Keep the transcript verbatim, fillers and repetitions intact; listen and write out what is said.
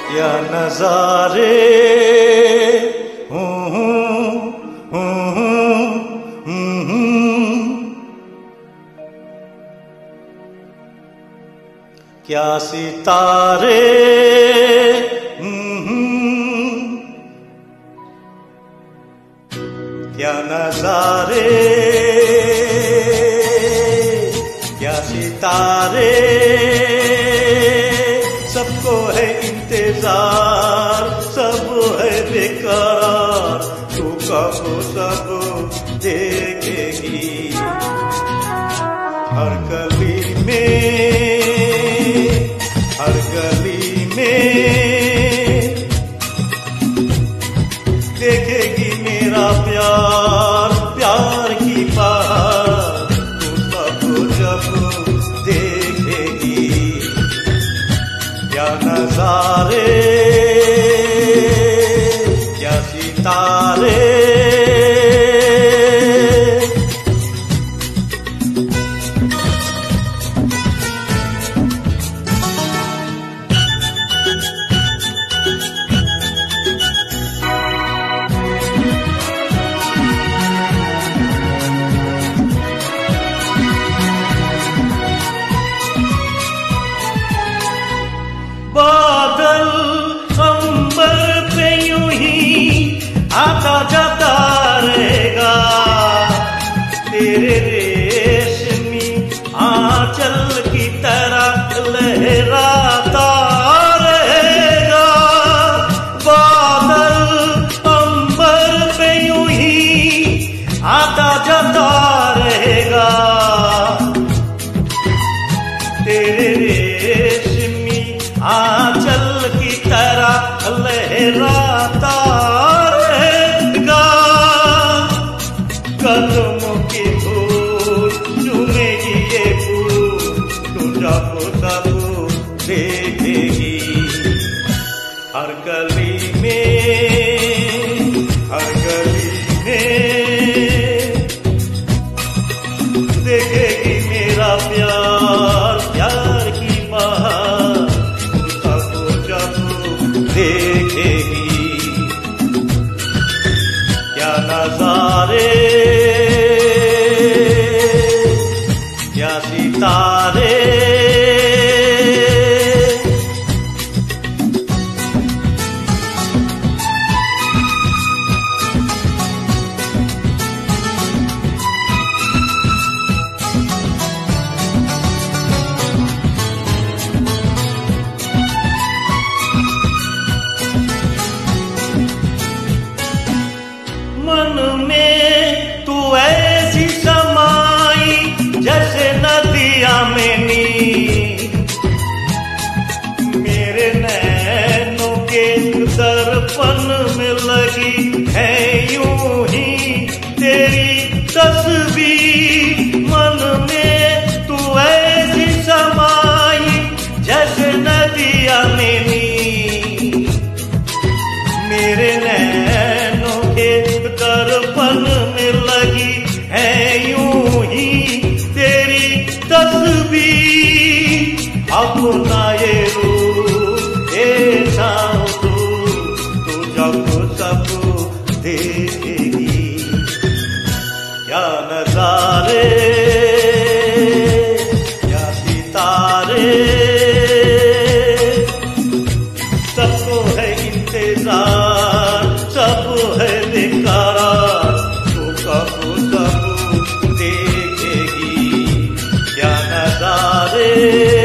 क्या नजारे हूँ हूँ हूँ हूँ हूँ। क्या सितारे हूँ हूँ। क्या नजारे क्या सितारे। सबको है इंतजार सब है बेकरार तू कब सब देखेगी। हर गली में हर गली में देखेगी मेरा प्यार प्यार की बात तू सब जब देखेगी। क्या नजारे क्या सितारे। बादल अंबर पे यूं ही आता जाता रहेगा तेरे रेशमी आंचल की तरह लहराता रहेगा। बादल अंबर पे यूं ही आता जाता रहेगा तेरे रेशमी आंचल की तरह लहराता रहेगा। कदमों की धूल चूमेगी ये फूल तू जब तब देखेगी। हर गली में हर गली में देखेगी मेरा प्यार प्यार की बहार देखेगी। क्या नजारे क्या सितारे। मन में तू ऐसी समाई जैसे नदिया में नीर। मेरे नैनों के दर्पण में लगी है यूं ही तेरी तस्वीर। मन में तू ऐसी समाई जैसे नदिया में नीर। मेरे नैनों के दर्पण में लगी है यूं ही तेरी तस्वीर। अपना ये रूप ऐसा तू तू जब सब देखेगी। क्या नजारे क्या सितारे। सबको है इंतजार सब है बेकरार तू कब सब देखेगी। क्या नजारे